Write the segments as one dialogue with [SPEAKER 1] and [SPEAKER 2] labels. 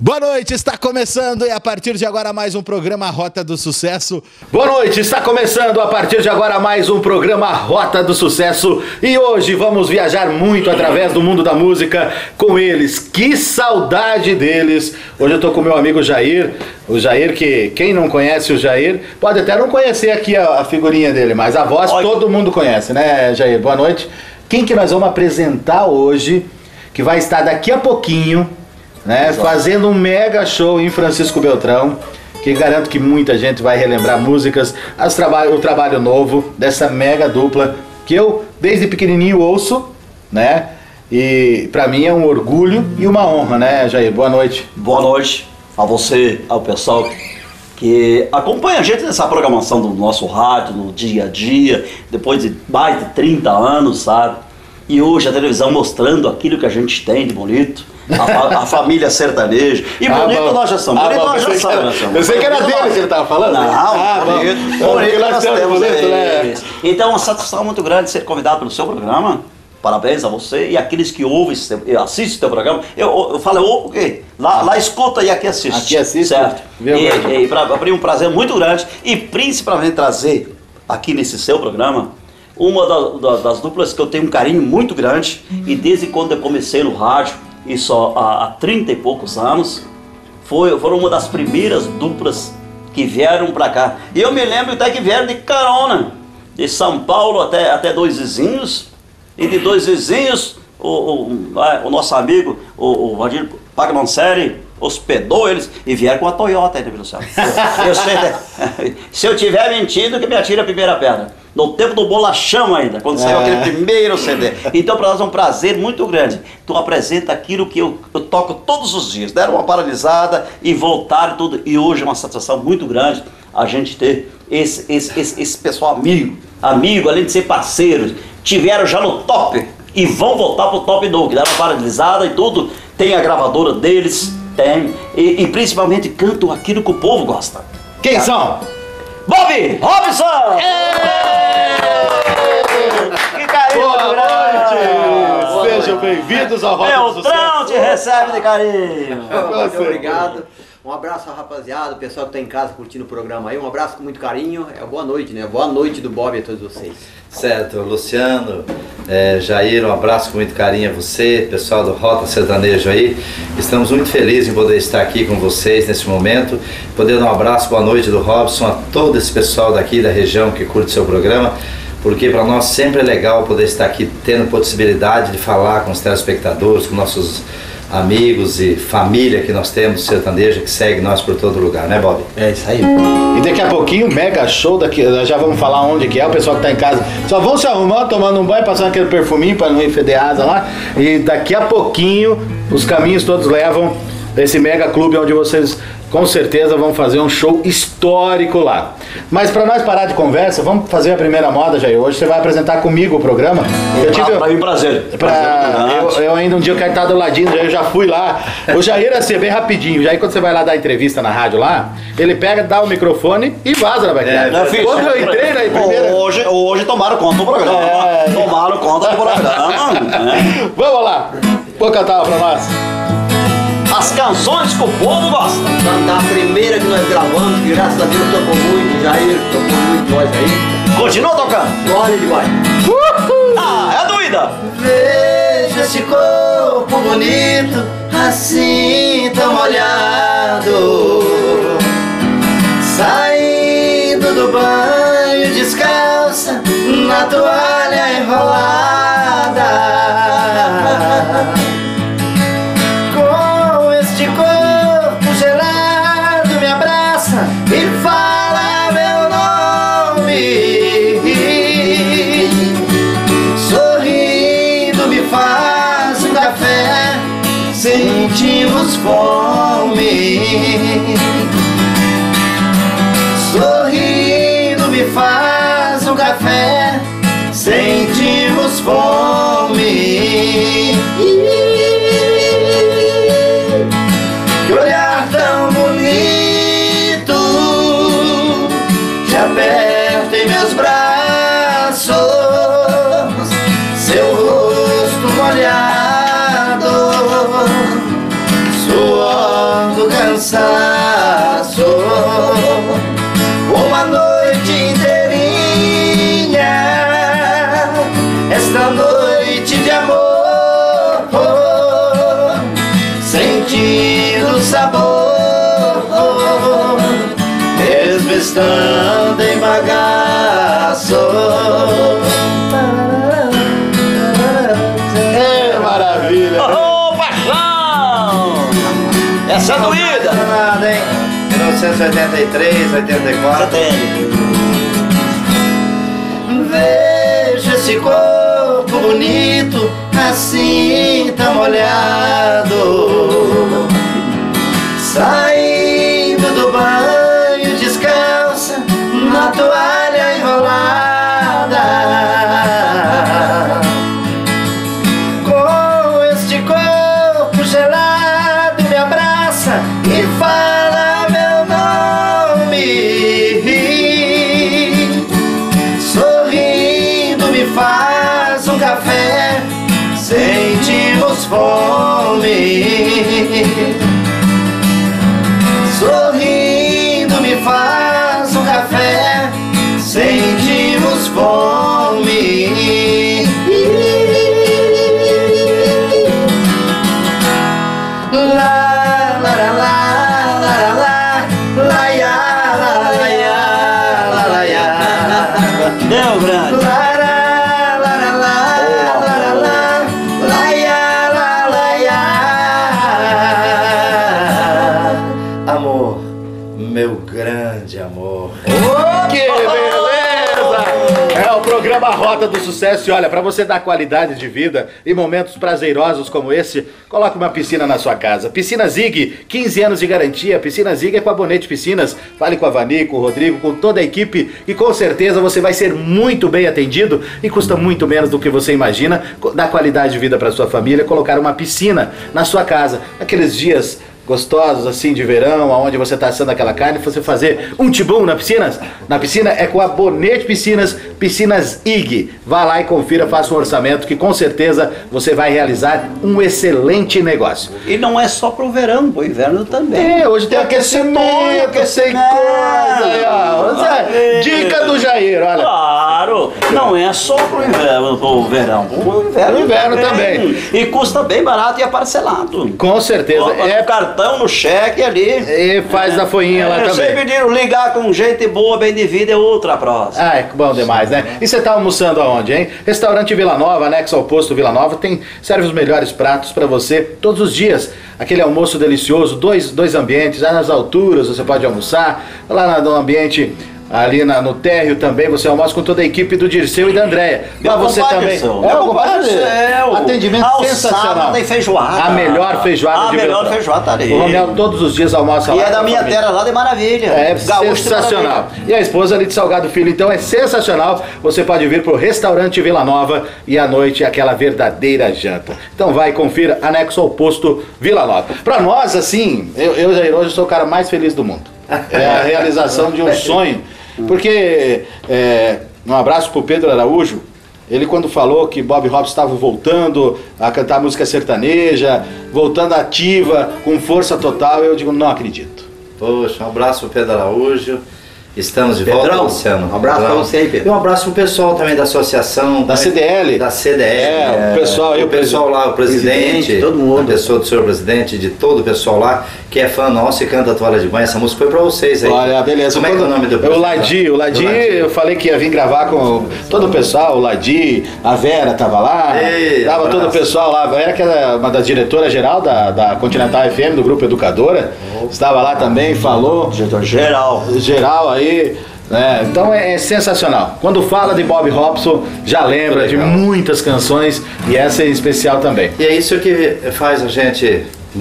[SPEAKER 1] Boa noite, está começando e a partir de agora mais um programa Rota do Sucesso. Boa noite, está começando a partir de agora mais um programa Rota do Sucesso. E hoje vamos viajar muito através do mundo da música com eles. Que saudade deles! Hoje eu tô com meu amigo Jair. O Jair, que quem não conhece o Jair, pode até não conhecer aqui a figurinha dele, mas a voz todo mundo conhece, né, Jair? Boa noite. Quem que nós vamos apresentar hoje, que vai estar daqui a pouquinho, né, fazendo um mega show em Francisco Beltrão, que garanto que muita gente vai relembrar músicas, o trabalho novo dessa mega dupla, que eu desde pequenininho ouço, né, e pra mim é um orgulho e uma honra, né, Jair? Boa noite.
[SPEAKER 2] Boa noite a você, ao pessoal que acompanha a gente nessa programação do nosso rádio, no dia a dia, depois de mais de 30 anos, sabe? E hoje a televisão mostrando aquilo que a gente tem de bonito. A família sertaneja. E bonito nós já somos. Bonito nós já somos.
[SPEAKER 1] Eu sei que era dele que ele estava falando.
[SPEAKER 2] Não, bonito nós temos.
[SPEAKER 1] Né?
[SPEAKER 2] Então, uma satisfação muito grande ser convidado pelo seu programa. Parabéns a você e aqueles que ouvem, assistem o teu programa. Eu falo, o quê? Lá escuta e aqui assiste.
[SPEAKER 1] Aqui assiste.
[SPEAKER 2] Certo. E para abrir um prazer muito grande e principalmente trazer aqui nesse seu programa uma das duplas que eu tenho um carinho muito grande. E desde quando eu comecei no rádio, isso há 30 e poucos anos, foram uma das primeiras duplas que vieram para cá. E eu me lembro até que vieram de carona, de São Paulo até Dois Vizinhos, e de Dois Vizinhos, o nosso amigo, o Valdir Pagmanseri, hospedou eles e vieram com a Toyota ainda, Luciano. Se eu tiver mentindo, que me atire a primeira pedra. No tempo do bolachão ainda, quando saiu aquele primeiro CD. Então para nós é um prazer muito grande. Tu apresenta aquilo que eu toco todos os dias. Deram uma paralisada e voltaram e tudo. E hoje é uma satisfação muito grande a gente ter esse pessoal amigo, além de ser parceiros. Tiveram já no top e vão voltar pro top novo, que deram uma paralisada e tudo. Tem a gravadora deles, tem. E principalmente cantam aquilo que o povo gosta.
[SPEAKER 1] Quem são?
[SPEAKER 2] Bob Robson! Que carinho!
[SPEAKER 1] Boa noite! Sejam bem-vindos ao Rota do Sucesso.
[SPEAKER 2] Beltrão te recebe de carinho!
[SPEAKER 3] Muito obrigado. Um abraço, rapaziada, o pessoal que tá em casa curtindo o programa aí. Um abraço com muito carinho. Boa noite, né? Boa noite do Bob a todos vocês.
[SPEAKER 4] Certo, Luciano, Jair, um abraço com muito carinho a você, pessoal do Rota Sertanejo aí. Estamos muito felizes em poder estar aqui com vocês nesse momento. Poder dar um abraço, boa noite do Robson, a todo esse pessoal daqui da região que curte seu programa. Porque para nós sempre é legal poder estar aqui tendo possibilidade de falar com os telespectadores, com nossos amigos e família que nós temos, sertaneja, que segue nós por todo lugar, né, Bob?
[SPEAKER 1] É isso aí. E daqui a pouquinho, mega show daqui, já vamos falar onde que é, o pessoal que tá em casa só vão se arrumar, tomando um banho, passando aquele perfuminho para não ir feder asa lá. E daqui a pouquinho, os caminhos todos levam esse mega clube onde vocês com certeza vão fazer um show histórico lá. Mas para nós parar de conversa, vamos fazer a primeira moda, Jair. Hoje você vai apresentar comigo o programa.
[SPEAKER 2] Para mim, prazer.
[SPEAKER 1] Eu ainda um dia eu quero estar do ladinho, eu já fui lá. O Jair é assim, bem rapidinho. Jair, quando você vai lá dar entrevista na rádio lá, ele pega, dá o microfone e vaza na bancada. Quando eu entrei na primeira...
[SPEAKER 2] Hoje tomaram conta do programa. Tomaram conta do programa.
[SPEAKER 1] Vamos lá. Vou cantar pra nós.
[SPEAKER 2] As canções que o povo gosta.
[SPEAKER 3] Da primeira que nós gravamos, que graças a Deus tocou muito, Jair tocou muito nós aí.
[SPEAKER 2] Continua tocando.
[SPEAKER 3] Olha demais.
[SPEAKER 2] É doida.
[SPEAKER 3] Veja esse corpo bonito, assim tão molhado, saindo do banho descalça, na toalha enrolada. E fala meu nome, sorrindo me faz um café, sentimos fome. Sorrindo me faz um café, sentimos fome. Que olhar tão bonito, te aperto em meus braços, seu rosto molhado, suando
[SPEAKER 4] noite de amor, sentindo o sabor, mesmo estando em bagaço.
[SPEAKER 1] É maravilha.
[SPEAKER 2] Ô, paixão! Essa é doída!
[SPEAKER 4] Nada, hein? 1983, 84. Veja esse corpo bonito, assim tão molhado, saindo do banho descalça, na toalha enrolada. Com este corpo gelado me abraça e fala meu nome, sorrindo me faz um café, sentimos fome. Sorrindo me faz um café, sentimos fome. Lá, lá, lá, lá, lá, lá, lá, ia, lá, lá, ia, lá, lá, ia.
[SPEAKER 2] Deu, grande!
[SPEAKER 4] Lá, lá, lá, lá, lá, lá, lá, lá, ia, lá, lá, ia. Amor, meu grande amor.
[SPEAKER 1] Que beleza! É o programa Rota do Sucesso. E olha, para você dar qualidade de vida e momentos prazerosos como esse, coloque uma piscina na sua casa. Piscina Zig, 15 anos de garantia. Piscina Zig é com a Bonete Piscinas. Fale com a Vani, com o Rodrigo, com toda a equipe e com certeza você vai ser muito bem atendido e custa muito menos do que você imagina. Dá qualidade de vida para sua família, colocar uma piscina na sua casa. Aqueles dias gostosos assim de verão, onde você está assando aquela carne, você fazer um tibum na piscina é com a Bonete Piscinas, Piscinas IG. Vá lá e confira, faça um orçamento que com certeza você vai realizar um excelente negócio.
[SPEAKER 2] E não é só pro verão, pro inverno também.
[SPEAKER 1] É, hoje tem aquecimento, tem coisa aí, ó. Dica do Jair, olha.
[SPEAKER 2] Claro, não é só pro inverno, pro verão, pro inverno
[SPEAKER 1] também.
[SPEAKER 2] E custa bem barato e é parcelado.
[SPEAKER 1] Com certeza.
[SPEAKER 2] Coloca no cartão, no cheque ali.
[SPEAKER 1] E faz da folhinha lá também.
[SPEAKER 2] Sempre digo, ligar com gente boa, bem de vida é outra próxima.
[SPEAKER 1] Ah, é bom demais, né? E você tá almoçando aonde, hein? Restaurante Vila Nova, anexo ao posto Vila Nova, serve os melhores pratos pra você todos os dias. Aquele almoço delicioso, dois ambientes, lá nas alturas você pode almoçar, lá no ambiente ali no térreo também, você almoça com toda a equipe do Dirceu e da Andréia. Lá você também.
[SPEAKER 2] O compadre Dirceu.
[SPEAKER 1] Atendimento sensacional.
[SPEAKER 2] Tem feijoada.
[SPEAKER 1] A melhor feijoada de
[SPEAKER 2] melhor feijoada tá ali.
[SPEAKER 1] O Romel todos os dias almoça lá.
[SPEAKER 2] E é da minha terra lá de Maravilha.
[SPEAKER 1] É sensacional. E a esposa ali de Salgado Filho, então é sensacional. Você pode vir pro restaurante Vila Nova e à noite aquela verdadeira janta. Então vai, confira, anexo ao posto Vila Nova. Pra nós, assim, eu Jair, hoje sou o cara mais feliz do mundo. É a realização de um sonho. Porque, um abraço pro Pedro Araújo, ele quando falou que Bob Hope estava voltando a cantar música sertaneja, voltando ativa, com força total, eu digo, não acredito.
[SPEAKER 4] Poxa, um abraço pro Pedro Araújo. Estamos de volta, Luciano.
[SPEAKER 3] Um abraço para você aí, Pedro.
[SPEAKER 4] E um abraço pro pessoal também da associação.
[SPEAKER 1] Da CDL.
[SPEAKER 4] Da CDL.
[SPEAKER 1] O pessoal aí,
[SPEAKER 4] o pessoal lá, o presidente,
[SPEAKER 3] todo mundo.
[SPEAKER 4] a pessoa do senhor presidente, de todo o pessoal lá, que é fã nosso e canta a toalha de banho. Essa música foi pra vocês aí.
[SPEAKER 1] Olha, beleza.
[SPEAKER 4] Como é que é o nome do
[SPEAKER 1] O Ladi, eu falei que ia vir gravar com todo o pessoal, o Ladi, a Vera tava lá, tava todo o pessoal lá. A Vera, que era uma das diretoras geral da Continental FM, do Grupo Educadora, estava lá também, falou.
[SPEAKER 2] Diretor geral
[SPEAKER 1] aí. Então é sensacional. Quando fala de Bob Hobson, já lembra de muitas canções e essa é especial também.
[SPEAKER 4] E é isso que faz a gente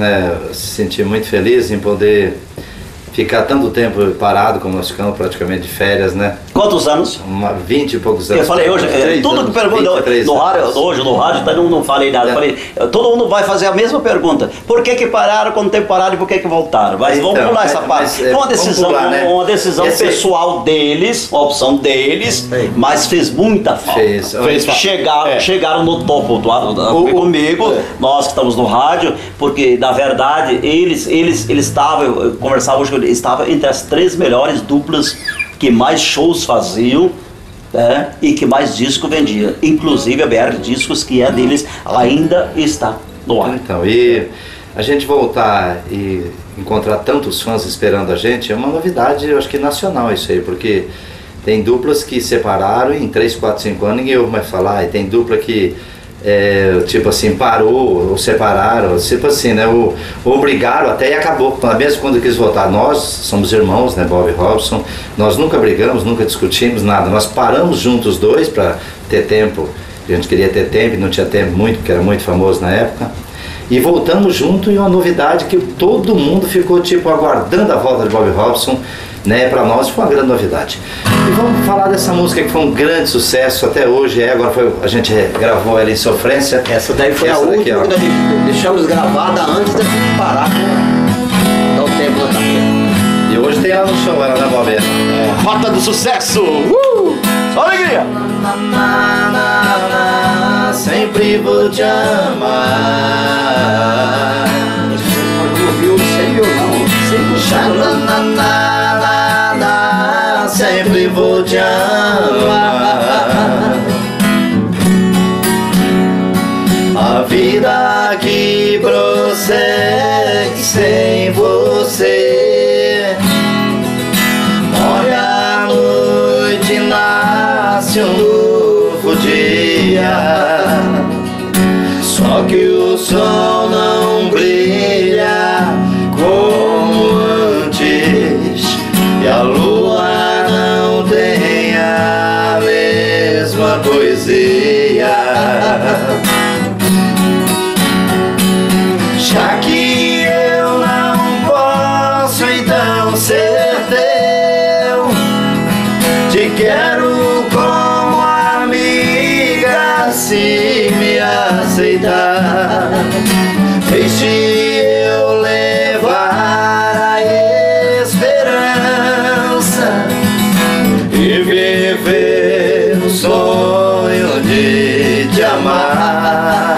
[SPEAKER 4] se sentir muito feliz em poder ficar tanto tempo parado como nós ficamos praticamente de férias, né?
[SPEAKER 2] Quantos anos?
[SPEAKER 4] 20 e poucos anos.
[SPEAKER 2] Eu falei hoje, tudo que pergunta hoje no rádio, não falei nada. Falei, todo mundo vai fazer a mesma pergunta. Por que pararam quando tem parado e por que voltaram? Mas vamos pular essa parte. É uma decisão, uma decisão pessoal deles, uma opção deles, mas fez muita falta. Chegaram no topo comigo, nós que estamos no rádio, porque na verdade eles estavam, eu conversava hoje, estavam entre as 3 melhores duplas que mais shows faziam e que mais disco vendia. Inclusive a BR Discos, que é deles, ainda está no ar.
[SPEAKER 4] Então, e a gente voltar e encontrar tantos fãs esperando a gente é uma novidade, eu acho que nacional isso aí, porque tem duplas que separaram e em 3, 4, 5 anos ninguém ouve mais falar, e tem dupla que tipo assim, parou ou separaram, tipo assim, né, ou brigaram até e acabou, mesmo quando quis voltar. Nós somos irmãos, né, Bob e Robson, nós nunca brigamos, nunca discutimos nada, nós paramos juntos os dois para ter tempo, a gente queria ter tempo e não tinha tempo muito, porque era muito famoso na época, e voltamos junto, e uma novidade que todo mundo ficou tipo aguardando a volta de Bob e Robson, né, para nós foi uma grande novidade. E vamos falar dessa música que foi um grande sucesso até hoje, agora a gente gravou ela em Sofrência.
[SPEAKER 3] Essa daí foi
[SPEAKER 4] essa
[SPEAKER 3] a última que nós deixamos gravada antes de parar para dar o tempo da carreira.
[SPEAKER 4] E hoje tem ela no show, ela na Bob.
[SPEAKER 1] Rota do Sucesso! Só alegria!
[SPEAKER 4] Sempre vou te amar. Sempre vou te amar. A vida que prossegue sem você. Morre a noite, nasce um novo dia. Só que o sol não brilha como antes, e a lua não tem a mesma poesia. Já que eu não posso então ser teu, te quero como amiga, se me aceitar. Deixe eu levar a esperança e viver o sonho de te amar.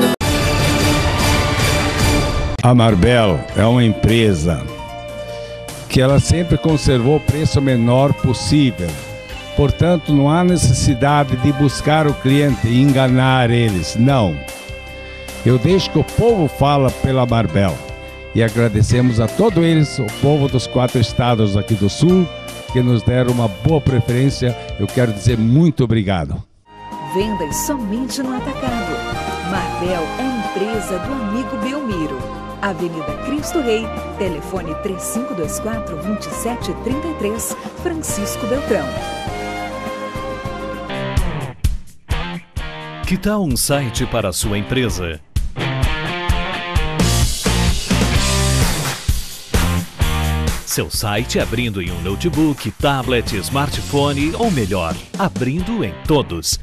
[SPEAKER 5] A Marbel é uma empresa que ela sempre conservou o preço menor possível. Portanto, não há necessidade de buscar o cliente e enganar eles, não. Eu deixo que o povo fala pela Marbel. E agradecemos a todos eles, o povo dos 4 estados aqui do Sul, que nos deram uma boa preferência. Eu quero dizer muito obrigado.
[SPEAKER 6] Vendas somente no atacado. Marbel é empresa do amigo Belmiro. Avenida Cristo Rei, telefone 3524-2733, Francisco Beltrão.
[SPEAKER 7] Que tal um site para a sua empresa? Seu site abrindo em um notebook, tablet, smartphone ou melhor, abrindo em todos.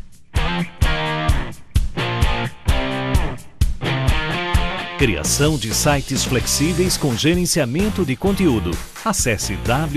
[SPEAKER 7] Criação de sites flexíveis com gerenciamento de conteúdo. Acesse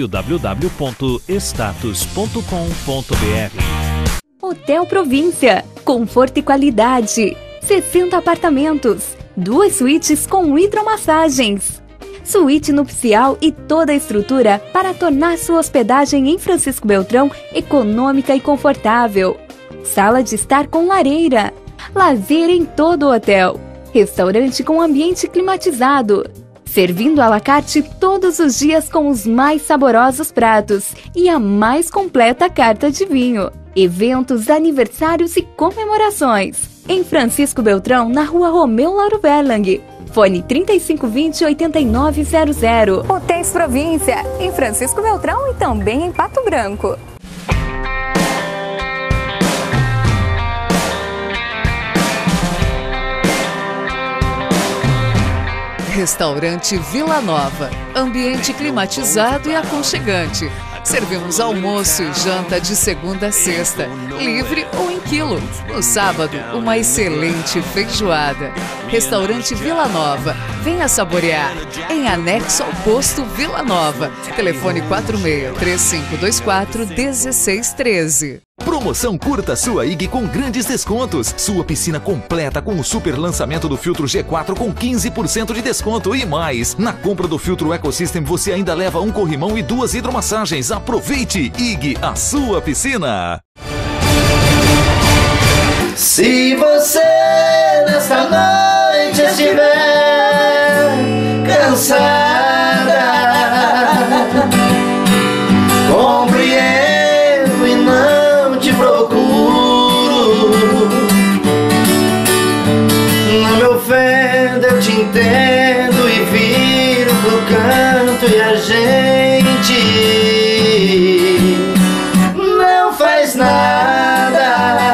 [SPEAKER 7] www.status.com.br.
[SPEAKER 8] Hotel Província. Conforto e qualidade. 60 apartamentos. 2 suítes com hidromassagens. Suíte nupcial e toda a estrutura para tornar sua hospedagem em Francisco Beltrão econômica e confortável. Sala de estar com lareira. Lazer em todo o hotel. Restaurante com ambiente climatizado. Servindo à la carte todos os dias com os mais saborosos pratos e a mais completa carta de vinho. Eventos, aniversários e comemorações. Em Francisco Beltrão, na rua Romeu Lauro Verlang. Fone 3520-8900.
[SPEAKER 9] Hotéis Província, em Francisco Beltrão e também em Pato Branco.
[SPEAKER 10] Restaurante Vila Nova. Ambiente climatizado e aconchegante. Servimos almoço e janta de segunda a sexta, livre ou em quilo. No sábado, uma excelente feijoada. Restaurante Vila Nova. Venha saborear. Em anexo ao posto Vila Nova. Telefone 46-3524-1613.
[SPEAKER 11] Promoção Curta Sua IG com grandes descontos. Sua piscina completa com o super lançamento do filtro G4 com 15% de desconto e mais. Na compra do filtro Ecosystem você ainda leva um corrimão e 2 hidromassagens. Aproveite! IG, a sua piscina.
[SPEAKER 4] Se você nesta noite estiver cansada, compreendo e não te procuro. Não me ofenda, eu te entendo e viro pro canto e a gente não faz nada.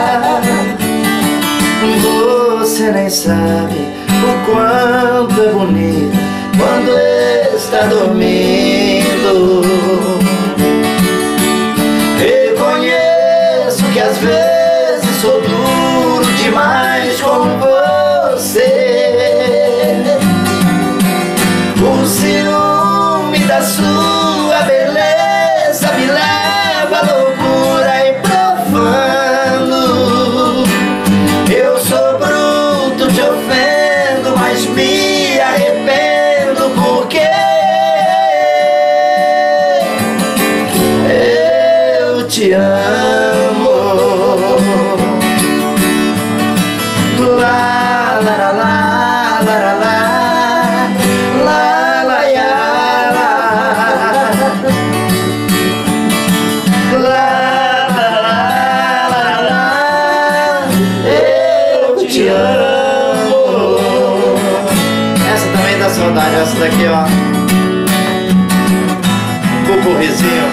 [SPEAKER 4] Você nem sabe o quanto é bonita quando está dormindo. Reconheço que às vezes sou duro demais com você. O ciúme da sua beleza me leva à loucura e profano. Eu sou bruto, te ofendo, mas me arrependo porque eu te amo. La la la la la la la la ya la la la la. Eu te amo. Essa também dá saudade, essa daqui, ó. Pupurrizinho.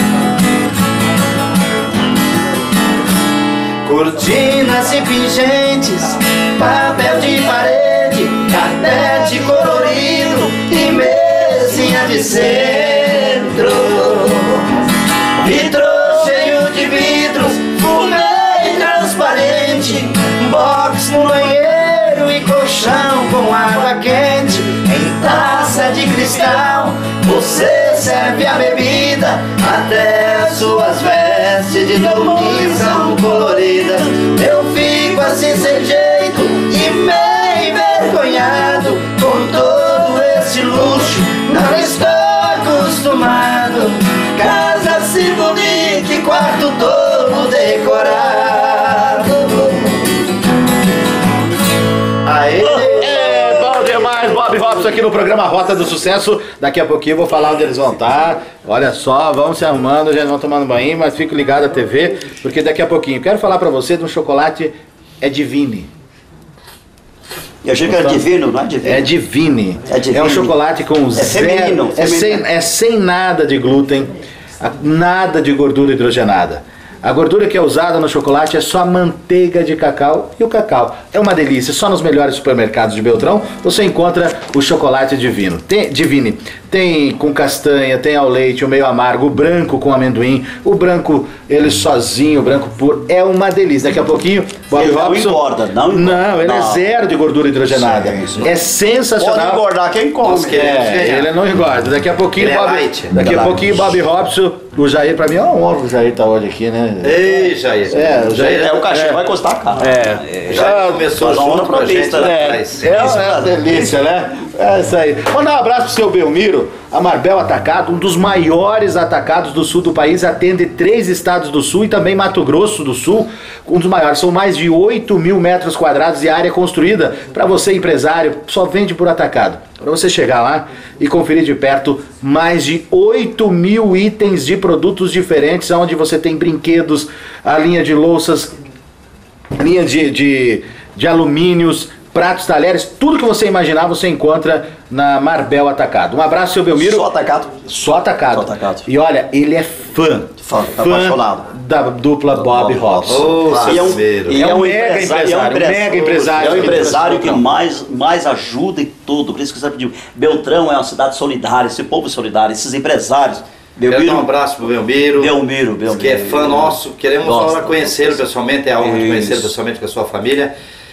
[SPEAKER 4] Cortinas e pingentes, papel de parede, carpete colorido e mesinha de centro. Vitrô cheio de vidros, fumê transparente, box no banheiro e colchão com água quente. Em taça de cristal, você serve a bebida, até suas vestes de dormir são coloridas. Eu fico assim sem jeito e meio envergonhado com todo esse luxo, não estou acostumado. Casa assim bonita e quarto todo decorado. Aê!
[SPEAKER 1] Bom demais, Bob Robson aqui no programa Rota do Sucesso. Daqui a pouquinho eu vou falar onde eles vão estar. Olha só, vão se arrumando, já vão tomando banho, mas fico ligado à TV, porque daqui a pouquinho quero falar pra você de um chocolate, é Divine.
[SPEAKER 2] Eu achei que era divino, não é divino?
[SPEAKER 1] É Divine.
[SPEAKER 2] É Divine.
[SPEAKER 1] É um chocolate com
[SPEAKER 2] feminino, feminino.
[SPEAKER 1] É sem nada de glúten, nada de gordura hidrogenada. A gordura que é usada no chocolate é só a manteiga de cacau, e o cacau é uma delícia. Só nos melhores supermercados de Beltrão você encontra o chocolate Divine. Tem com castanha, tem ao leite, o meio amargo, o branco com amendoim, o branco ele sozinho, o branco puro, é uma delícia. Daqui a pouquinho, Bob
[SPEAKER 2] Ele
[SPEAKER 1] Robson...
[SPEAKER 2] não engorda, não engorda.
[SPEAKER 1] Não, ele é
[SPEAKER 2] Não.
[SPEAKER 1] zero de gordura hidrogenada.
[SPEAKER 2] Sim.
[SPEAKER 1] É sensacional.
[SPEAKER 2] Pode engordar quem come.
[SPEAKER 1] Ele não engorda. Daqui a pouquinho,
[SPEAKER 4] Ele é
[SPEAKER 1] Bob,
[SPEAKER 4] light.
[SPEAKER 1] daqui a
[SPEAKER 2] Light.
[SPEAKER 1] pouquinho, Bob Robson, o Jair, pra mim é um honra que o Jair tá hoje aqui, né?
[SPEAKER 4] Ei, Jair.
[SPEAKER 1] O Jair
[SPEAKER 2] O cachê vai custar caro.
[SPEAKER 4] Já começou
[SPEAKER 2] Faz uma
[SPEAKER 4] junto
[SPEAKER 2] hora
[SPEAKER 4] com a
[SPEAKER 2] pra
[SPEAKER 4] gente
[SPEAKER 2] pista,
[SPEAKER 4] lá
[SPEAKER 2] né?
[SPEAKER 4] atrás.
[SPEAKER 1] É uma delícia, né? É isso aí. Mandar um abraço pro seu Belmiro. A Marbel Atacado, um dos maiores atacados do sul do país, atende 3 estados do sul e também Mato Grosso do Sul, um dos maiores. São mais de 8 mil metros quadrados de área construída. Para você, empresário, só vende por atacado. Para você chegar lá e conferir de perto mais de 8 mil itens de produtos diferentes, onde você tem brinquedos, a linha de louças, linha de alumínios, pratos, talheres, tudo que você imaginar você encontra na Marbel Atacado. Um abraço, seu Belmiro.
[SPEAKER 2] Só atacado?
[SPEAKER 1] Só atacado.
[SPEAKER 2] Só atacado.
[SPEAKER 1] E olha, ele é fã
[SPEAKER 2] apaixonado
[SPEAKER 1] da dupla Bob Robson.
[SPEAKER 2] E é um
[SPEAKER 1] mega empresário.
[SPEAKER 2] É um empresário que mais ajuda em tudo. Por isso que você pediu. Beltrão é uma cidade solidária, esse povo solidário, esses empresários.
[SPEAKER 4] Quero dar um abraço pro Belmiro.
[SPEAKER 2] Belmiro.
[SPEAKER 4] Que é fã nosso. Queremos uma hora conhecê-lo pessoalmente, é a honra de conhecê-lo pessoalmente com a sua família.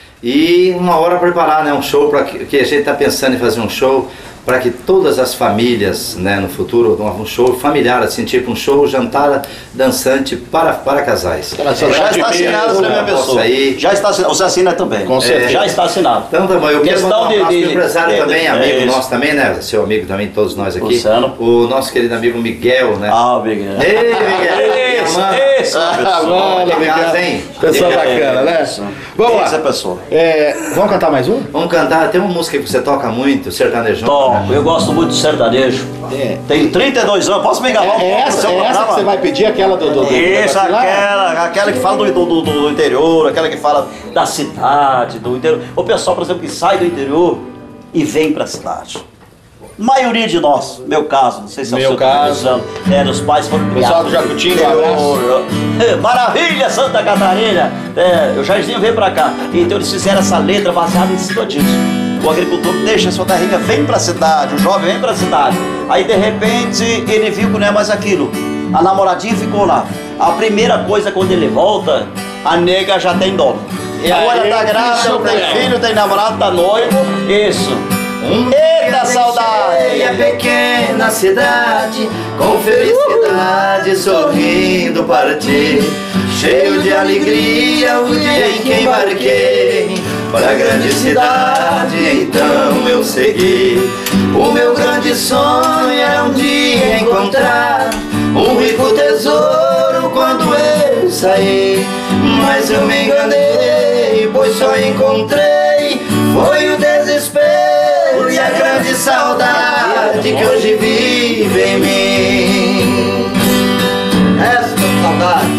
[SPEAKER 4] E uma hora preparar, né, um show, para que a gente está pensando em fazer um show para que todas as famílias, né, no futuro, um show familiar, assim, tipo um show jantar dançante para casais.
[SPEAKER 2] Já está assinado a primeira pessoa. Já está assinado, você assina também.
[SPEAKER 1] Com certeza.
[SPEAKER 2] Já está assinado.
[SPEAKER 4] Então, tá bom, eu quero mandar um abraço pro empresário também, amigo
[SPEAKER 2] isso.
[SPEAKER 4] nosso também, né, seu amigo também, todos nós aqui.
[SPEAKER 2] Luciano.
[SPEAKER 4] O nosso querido amigo Miguel, né.
[SPEAKER 2] Ah, Miguel.
[SPEAKER 4] Ei, Miguel.
[SPEAKER 2] Pensa uma pessoa.
[SPEAKER 1] Legal,
[SPEAKER 4] hein?
[SPEAKER 1] Pessoa bacana, né? Vamos lá.
[SPEAKER 2] Essa pessoa.
[SPEAKER 1] Vamos cantar mais um?
[SPEAKER 4] Vamos cantar, tem uma música que você toca muito, sertanejão.
[SPEAKER 2] Toco, eu gosto muito de sertanejo. Tenho 32 anos, posso me enganar?
[SPEAKER 1] Essa que você vai pedir, aquela do
[SPEAKER 2] Isso, aquela que fala do interior, aquela que fala da cidade, do interior. O pessoal, por exemplo, que sai do interior e vem pra cidade. Maioria de nós, meu caso, não sei se é o seu caso, os pais foram criados.
[SPEAKER 1] Pessoal do Jacutinga, um abraço.
[SPEAKER 2] Maravilha, Santa Catarina! O Jairzinho veio pra cá. Então eles fizeram essa letra baseada em cima disso. O agricultor deixa a sua terrinha, vem pra cidade, o jovem vem pra cidade. Aí de repente ele viu que não é mais aquilo. A namoradinha ficou lá. A primeira coisa quando ele volta, a nega já tem dono. Agora tá grávida, tem filho, tem namorado, tá noivo. Isso. Eita saudade!
[SPEAKER 4] A pequena cidade, com felicidade, sorrindo para ti. Cheio de alegria, o dia em que embarquei para a grande cidade, então eu segui. O meu grande sonho era um dia encontrar um rico tesouro quando eu saí. Mas eu me enganei, pois só encontrei foi o desespero e a grande saudade que hoje vive em mim. Essa saudade.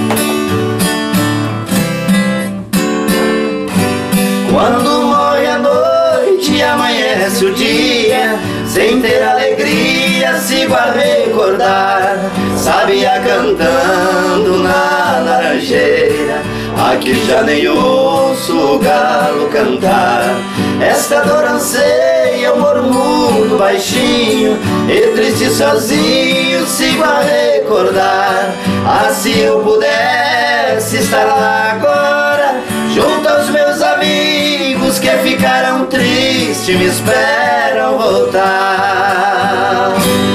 [SPEAKER 4] Quando morre a noite e amanhece o dia, sem ter alegria, sigo a recordar. Sabia cantando na laranjeira, aqui já nem ouço o galo cantar. Esta dor anseia, eu murmuro baixinho, e triste sozinho sigo a recordar. Ah, se eu pudesse estar lá agora, junto aos meus amigos que ficaram tristes, me esperam voltar.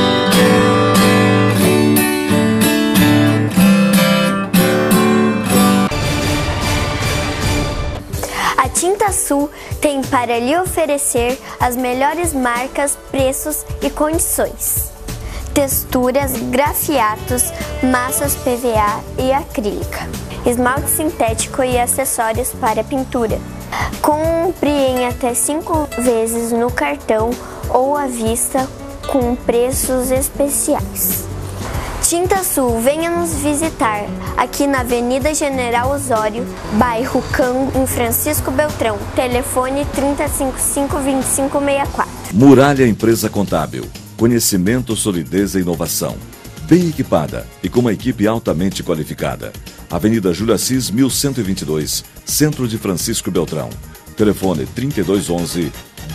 [SPEAKER 12] A Tinta Sul tem para lhe oferecer as melhores marcas, preços e condições. Texturas, grafiatos, massas PVA e acrílica, esmalte sintético e acessórios para pintura. Compre em até 5 vezes no cartão ou à vista com preços especiais. Tinta Sul, venha nos visitar aqui na Avenida General Osório, bairro Cango, em Francisco Beltrão. Telefone 3055-2564.
[SPEAKER 13] Muralha Empresa Contábil. Conhecimento, solidez e inovação. Bem equipada e com uma equipe altamente qualificada. Avenida Júlia Assis, 1122, Centro de Francisco Beltrão. Telefone 3211-2000.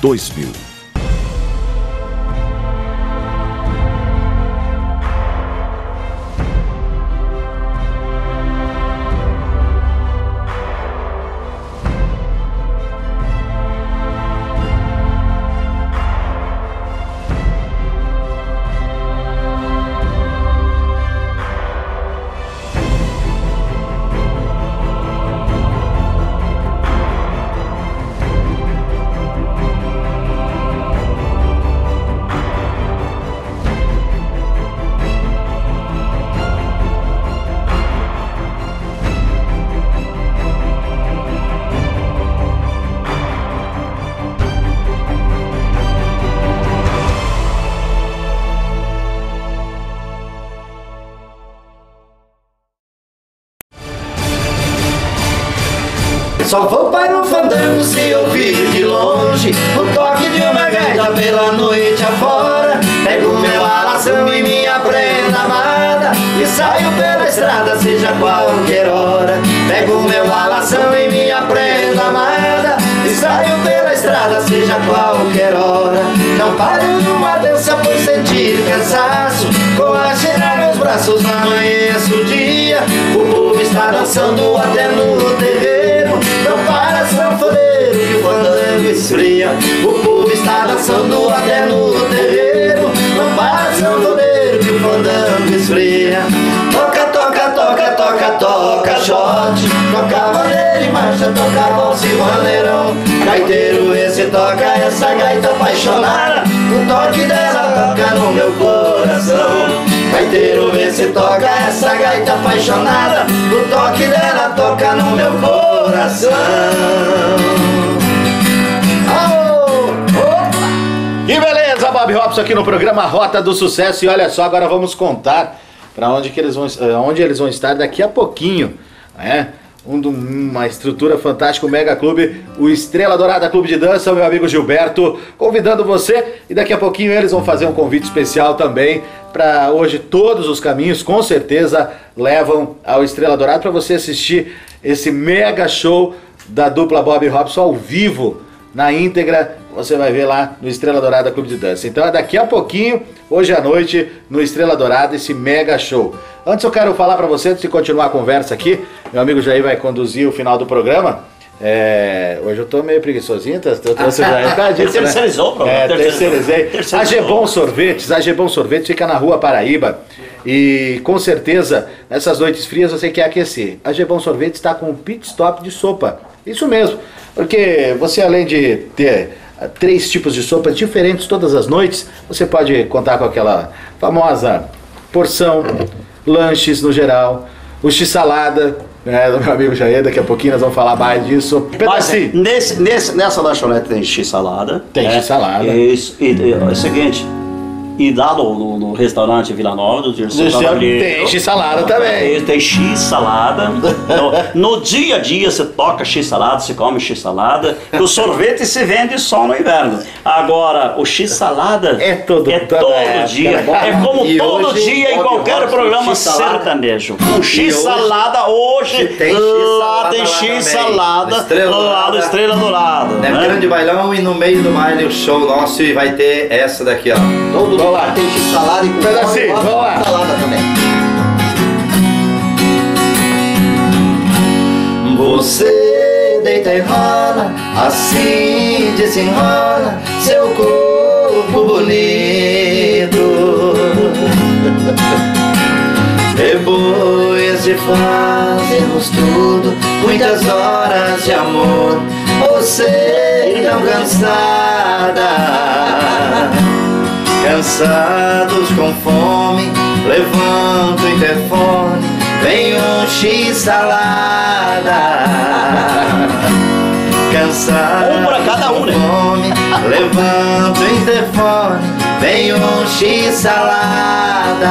[SPEAKER 4] Só vou para o fandango se ouvir de longe o toque de uma gaita pela noite afora. Pego meu alazão e minha prenda amada e saio pela estrada, seja qualquer hora. Pego meu alazão e minha prenda amada e saio pela estrada, seja qualquer hora. Não paro numa dança por sentir cansaço, com a cheirar meus braços não amanheço o dia. O povo está dançando até no terreiro, não para sanfoneiro que o fandango esfria. O povo está dançando até no terreiro, não para sanfoneiro que o fandango esfria. Toca, toca, toca, toca, toca shot, toca maneira e marcha, toca valsa e maneirão. Gaiteiro esse toca essa gaita apaixonada, o toque dela toca no meu coração. gaiteiro, vê se toca essa gaita apaixonada. O toque dela toca no meu coração.
[SPEAKER 1] Que beleza, Bob Robson aqui no programa Rota do Sucesso. E olha só, agora vamos contar para onde eles vão estar daqui a pouquinho, né? Uma estrutura fantástica, o Mega Clube, o Estrela Dourada Clube de Dança, meu amigo Gilberto, convidando você. E daqui a pouquinho eles vão fazer um convite especial também para hoje. Todos os caminhos, com certeza, levam ao Estrela Dourada para você assistir esse mega show da dupla Bob Robson ao vivo, na íntegra. Você vai ver lá no Estrela Dourada Clube de Dança. Então é daqui a pouquinho, hoje à noite, no Estrela Dourada, esse mega show. Antes eu quero falar pra você, antes de continuar a conversa aqui, meu amigo Jair vai conduzir o final do programa. Hoje eu tô meio preguiçosinho, eu trouxe o Jair por causa disso, né?
[SPEAKER 2] Terceirizou o programa.
[SPEAKER 1] Terceirizei. A Gebon Sorvetes fica na Rua Paraíba. E com certeza, nessas noites frias você quer aquecer. A Gebon Sorvetes está com um pit stop de sopa. Isso mesmo, porque você além de ter 3 tipos de sopas diferentes todas as noites, você pode contar com aquela famosa porção, lanches no geral, o x-salada, né, do meu amigo Jair. Daqui a pouquinho nós vamos falar mais disso.
[SPEAKER 2] Mas nessa lanchonete tem x-salada.
[SPEAKER 1] Tem x-salada.
[SPEAKER 2] Isso, é o seguinte, e lá no restaurante Vila Nova, do
[SPEAKER 1] tem x-salada também.
[SPEAKER 2] Tem x-salada. No dia a dia você toca x-salada, você come x-salada. O sorvete se vende só no inverno. Agora, o x-salada é todo dia. É como todo dia em qualquer programa sertanejo. Um x-salada hoje, lá tem x-salada, lá do Estrela Dourada.
[SPEAKER 4] É grande bailão e no meio do baile o show nosso e vai ter essa daqui, ó.
[SPEAKER 3] Todo lá tem x-salada e com salada também.
[SPEAKER 4] Você deita e rola, assim desenrola seu corpo bonito. Depois de fazermos tudo, muitas horas de amor, você tão cansada. Cansados com fome, levanto o interfone, vem um x-salada. Cansado
[SPEAKER 2] pra cada um,
[SPEAKER 4] com fome, levanto o interfone, vem um x-salada.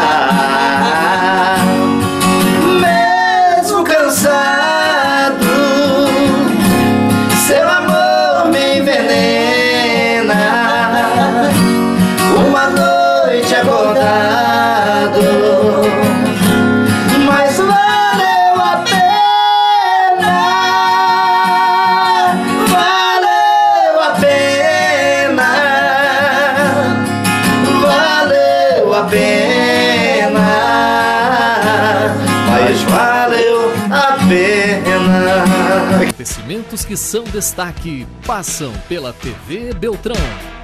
[SPEAKER 4] Mesmo cansado, seu amor me envenena. Uma noite acordado, mas valeu a pena. Valeu a pena. Valeu a pena. Mas valeu a pena.
[SPEAKER 7] Acontecimentos que são destaque passam pela TV Beltrão.